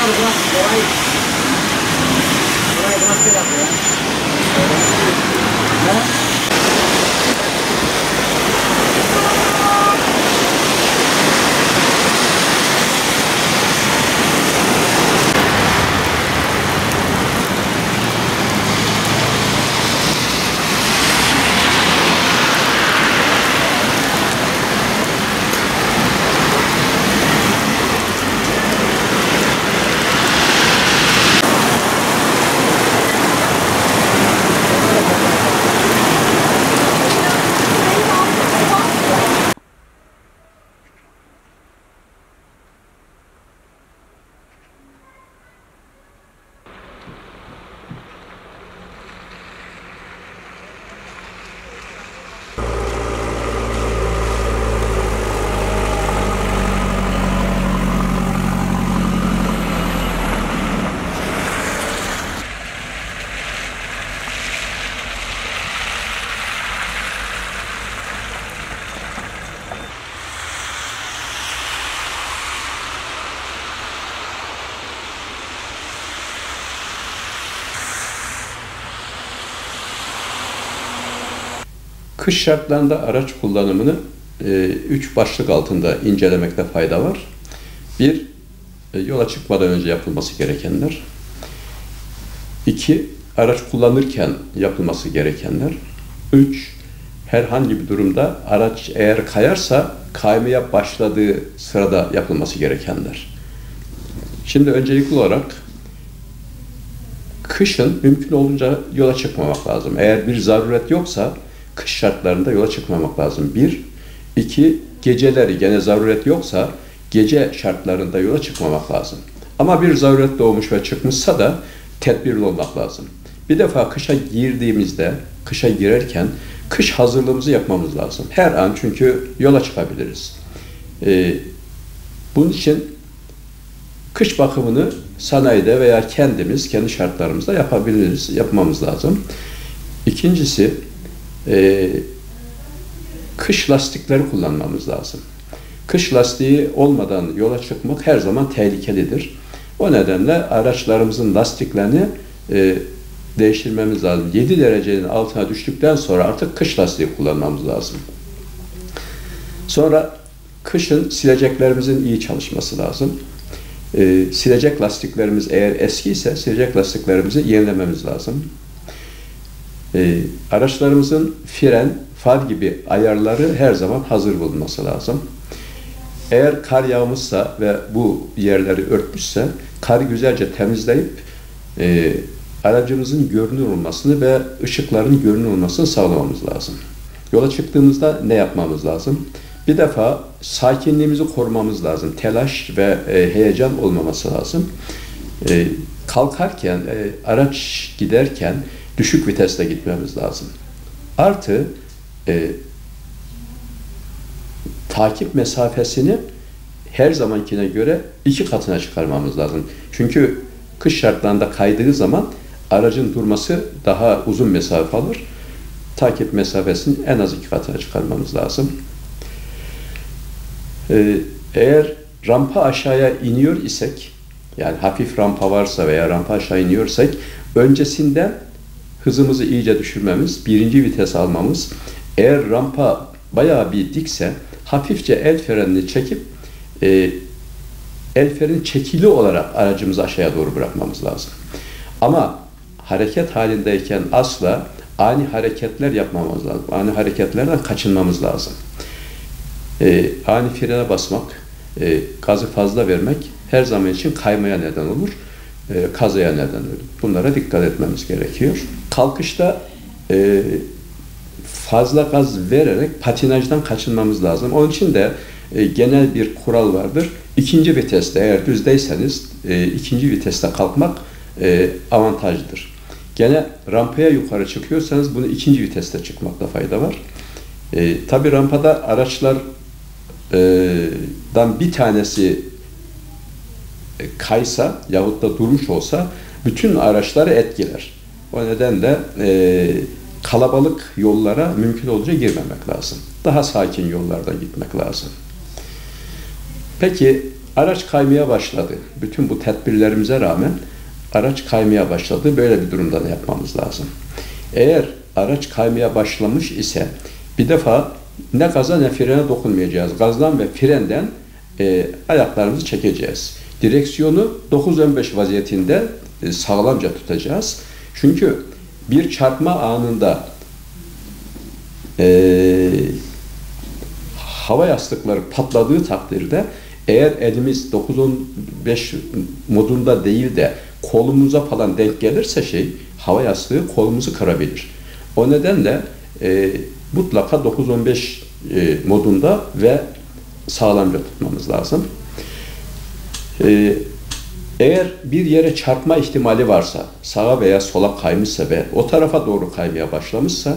Kış şartlarında araç kullanımını 3 başlık altında incelemekte fayda var. 1. Yola çıkmadan önce yapılması gerekenler. 2. Araç kullanırken yapılması gerekenler. 3. Herhangi bir durumda araç eğer kayarsa kaymaya başladığı sırada yapılması gerekenler. Şimdi öncelikli olarak kışın mümkün olunca yola çıkmamak lazım. Eğer bir zaruret yoksa kış şartlarında yola çıkmamak lazım. 1. 2. Geceleri gene zaruret yoksa gece şartlarında yola çıkmamak lazım. Ama bir zaruret doğmuş ve çıkmışsa da tedbirli olmak lazım. Bir defa kışa girdiğimizde, kışa girerken kış hazırlığımızı yapmamız lazım. Her an çünkü yola çıkabiliriz. Bunun için kış bakımını sanayide veya kendimiz, kendi şartlarımızda yapabiliriz, yapmamız lazım. İkincisi, kış lastikleri kullanmamız lazım. Kış lastiği olmadan yola çıkmak her zaman tehlikelidir. O nedenle araçlarımızın lastiklerini değiştirmemiz lazım. 7 derecenin altına düştükten sonra artık kış lastiği kullanmamız lazım. Sonra kışın sileceklerimizin iyi çalışması lazım. Silecek lastiklerimiz eğer eskiyse silecek lastiklerimizi yenilememiz lazım. Araçlarımızın fren, far gibi ayarları her zaman hazır bulunması lazım. Eğer kar yağmışsa ve bu yerleri örtmüşse karı güzelce temizleyip aracımızın görünür olmasını ve ışıkların görünür olmasını sağlamamız lazım. Yola çıktığımızda ne yapmamız lazım? Bir defa sakinliğimizi korumamız lazım. Telaş ve heyecan olmaması lazım. Kalkarken, araç giderken düşük viteste gitmemiz lazım. Artı takip mesafesini her zamankine göre 2 katına çıkarmamız lazım. Çünkü kış şartlarında kaydığı zaman aracın durması daha uzun mesafe alır. Takip mesafesini en az 2 katına çıkarmamız lazım. Eğer rampa aşağıya iniyor isek, yani hafif rampa varsa veya rampa aşağı iniyorsak, öncesinden hızımızı iyice düşürmemiz, 1. vites almamız, eğer rampa bayağı bir dikse, hafifçe el frenini çekip, el freni çekili olarak aracımızı aşağıya doğru bırakmamız lazım. Ama hareket halindeyken asla ani hareketler yapmamamız lazım. Ani hareketlerden kaçınmamız lazım. Ani frene basmak, gazı fazla vermek her zaman için kaymaya neden olur, kazaya neden olur. Bunlara dikkat etmemiz gerekiyor. Kalkışta fazla gaz vererek patinajdan kaçınmamız lazım. Onun için de genel bir kural vardır. 2. viteste, eğer düzdeyseniz 2. viteste kalkmak avantajlıdır. Gene rampaya yukarı çıkıyorsanız bunu 2. viteste çıkmakta fayda var. Tabi rampada araçlardan bir tanesi kaysa yahut da durmuş olsa bütün araçları etkiler. O nedenle kalabalık yollara mümkün olunca girmemek lazım. Daha sakin yollarda gitmek lazım. Peki araç kaymaya başladı. Bütün bu tedbirlerimize rağmen araç kaymaya başladı. Böyle bir durumda ne yapmamız lazım? Eğer araç kaymaya başlamış ise bir defa ne gaza ne frene dokunmayacağız. Gazdan ve frenden ayaklarımızı çekeceğiz. Direksiyonu 9-15 vaziyetinde sağlamca tutacağız. Çünkü bir çarpma anında hava yastıkları patladığı takdirde eğer elimiz 9-15 modunda değil de kolumuza falan denk gelirse hava yastığı kolumuzu kırabilir. O nedenle mutlaka 9-15 modunda ve sağlamca tutmamız lazım. Eğer bir yere çarpma ihtimali varsa, sağa veya sola kaymışsa ve o tarafa doğru kaymaya başlamışsa,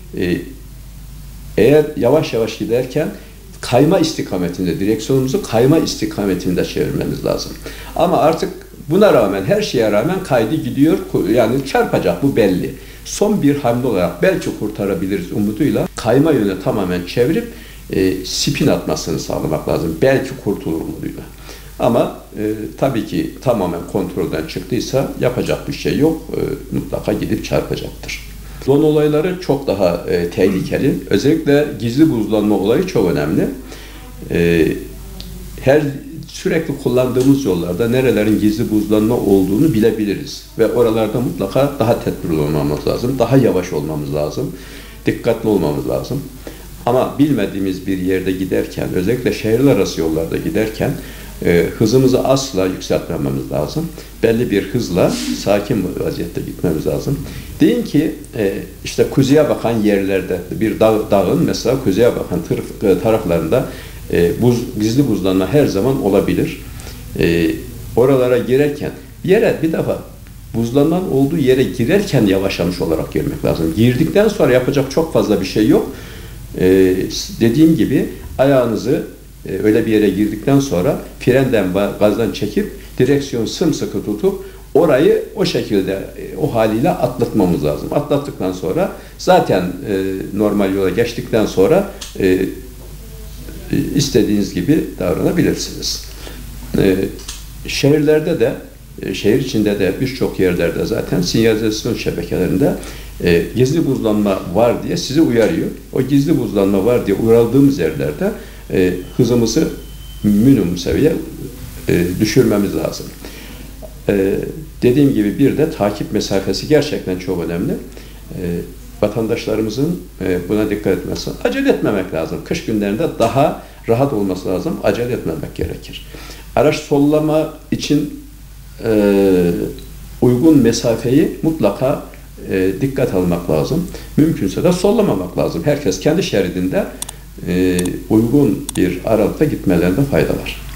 eğer yavaş yavaş giderken kayma istikametinde, direksiyonumuzu kayma istikametinde çevirmemiz lazım. Ama artık buna rağmen, her şeye rağmen kaydı gidiyor, yani çarpacak, bu belli. Son bir hamle olarak belki kurtarabiliriz umuduyla kayma yönü tamamen çevirip spin atmasını sağlamak lazım. Belki kurtulur umuduyla. Ama tabii ki tamamen kontrolden çıktıysa yapacak bir şey yok. Mutlaka gidip çarpacaktır. Don olayları çok daha tehlikeli. Özellikle gizli buzlanma olayı çok önemli. Sürekli kullandığımız yollarda nerelerin gizli buzlanma olduğunu bilebiliriz. Ve oralarda mutlaka daha tedbirli olmamız lazım. Daha yavaş olmamız lazım. Dikkatli olmamız lazım. Ama bilmediğimiz bir yerde giderken, özellikle şehirler arası yollarda giderken hızımızı asla yükseltmememiz lazım. Belli bir hızla sakin bir vaziyette gitmemiz lazım. Deyin ki işte kuzeye bakan yerlerde bir dağın mesela kuzeye bakan taraflarında gizli buzlanma her zaman olabilir. Oralara girerken bir defa buzlanmanın olduğu yere girerken yavaşlamış olarak girmek lazım. Girdikten sonra yapacak çok fazla bir şey yok. Dediğim gibi ayağınızı öyle bir yere girdikten sonra frenden ve gazdan çekip direksiyonu sımsıkı tutup orayı o şekilde o haliyle atlatmamız lazım. Atlattıktan sonra zaten normal yola geçtikten sonra istediğiniz gibi davranabilirsiniz. Şehirlerde de şehir içinde de birçok yerlerde zaten sinyalizasyon şebekelerinde gizli buzlanma var diye sizi uyarıyor. O gizli buzlanma var diye uyarıldığımız yerlerde hızımızı minimum seviye düşürmemiz lazım. Dediğim gibi bir de takip mesafesi gerçekten çok önemli. Vatandaşlarımızın buna dikkat etmesi, acele etmemek lazım. Kış günlerinde daha rahat olması lazım, acele etmemek gerekir. Araç sollama için uygun mesafeyi mutlaka dikkat almak lazım. Mümkünse de sollamamak lazım. Herkes kendi şeridinde uygun bir aralıkta gitmelerinde fayda var.